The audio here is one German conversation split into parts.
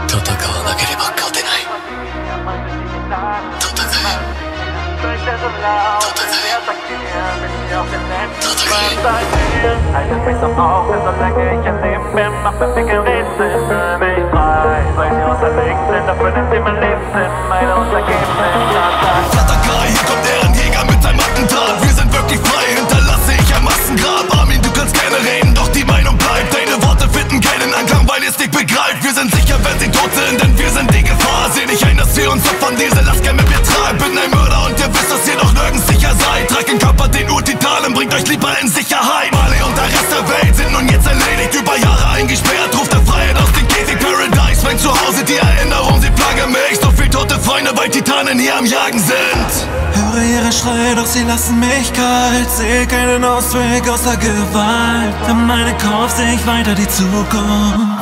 Haltet mich so auf, denn solange ich am Leben bin, macht mir kein Rätsel für mich frei. Weil sie unterlegen sind, erfüllen sie mein Lebenssinn, meine Untergebenen. Tatakae, hier kommt EREN JÄGER mit seinem Attentat. Wir sind wirklich frei, hinterlasse ich ein Massengrab. Armin, du kannst gerne reden, doch die Meinung bleibt. Deine Worte finden keinen Anklang, weil es dich begreift. Wir sind sicher, wenn sie tot sind, denn wir sind die Gefahr. Seh nicht ein, dass wir uns opfern, diese Last gerne mit mir tragen. Bin ein Mörder und ihr wisst, dass ihr doch nirgends sicher seid. Tragt den Körper, den Urtitanen, bringt euch lieber in Sicherheit. Marley und der Rest der Welt sind nun jetzt erledigt. Über Jahre eingesperrt, ruft der Freiheit aus dem Käfig. Paradise, mein Zuhause, die Erinnerung, sie plagen mich. So viel tote Freunde, weil Titanen hier am Jagen sind. Höre ihre Schreie, doch sie lassen mich kalt. Sehe keinen Ausweg außer Gewalt. In meinem Kopf sehe ich weiter die Zukunft.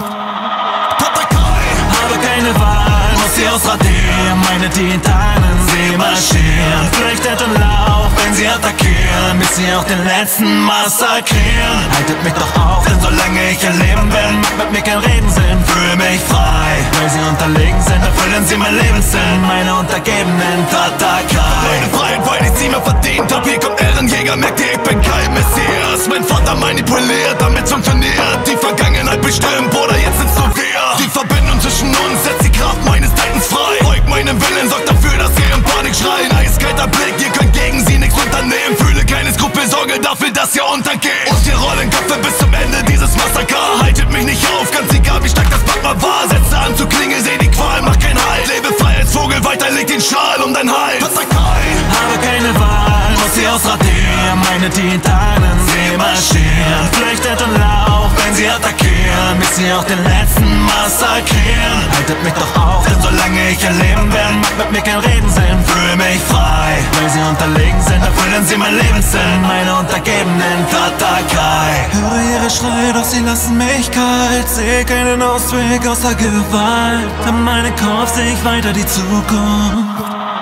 Tatakae, Habe keine Wahl, muss sie ausradieren. Meine Titanen, sie marschieren. Flüchtet und lauft, wenn sie attackieren, bis sie auch den letzten massakrieren. Haltet mich doch auf, denn solange ich am Leben bin, macht mit mir kein Reden Sinn. Fühle mich frei, weil sie unterlegen sind, erfüllen sie mein Lebenssinn. Meine Untergebenen, Tatakae. meine Freiheit, weil ich sie mir verdient hab. Hier kommt EREN JÄGER, merkt ihr, ich bin kein Messias. Mein Vater manipuliert, damit funktioniert die Vergangenheit bestimmt, Bruder, jetzt sind's nur wir. Die Verbindung zwischen uns setzt die Kraft meines Denkens frei. Beugt meinen Willen, sorgt dafür, dass ihr in Panik schreien. Eiskalter Blick, ihr könnt gegen sie nichts unternehmen. Fühle keine Skrupel, sorge dafür, dass ihr untergeht. Und ihr rollen Köpfe bis zum Ende dieses Massaker. Haltet mich nicht auf, ganz egal wie stark das Blatt mal war. Setze an zu Klingel, seh die Qual, mach kein Halt. Lebe frei als Vogel, weiter leg den Schal um dein Hals. Tatakae, Habe keine Wahl, muss sie ausradieren. Meine Titanen, sie marschieren. Flüchtet und lauft, wenn sie attackieren, bis sie auch den letzten massakrieren. Haltet mich doch auf, denn solange ich am Leben bin, macht mit mir kein Reden Sinn. Fühle mich frei, weil sie unterlegen sind, erfüllen sie mein Lebenssinn. Meine Untergebenen, Tatakae. Höre ihre Schreie, doch sie lassen mich kalt. Sehe keinen Ausweg außer Gewalt. In meinem Kopf sehe ich weiter die Zukunft.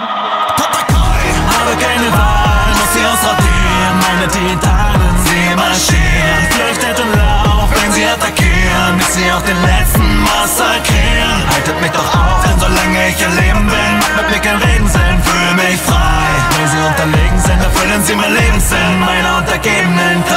Habe keine Wahl, muss sie ausradieren. Meine Titanen, sie marschieren. Flüchtet und lauft, wenn sie attackieren, bis sie auch den letzten massakrieren. Haltet mich doch auf, denn solange ich am Leben bin, macht mit mir kein Reden Sinn. Fühle mich frei, weil sie unterlegen sind, erfüllen sie mein Lebenssinn. Meine Untergebenen,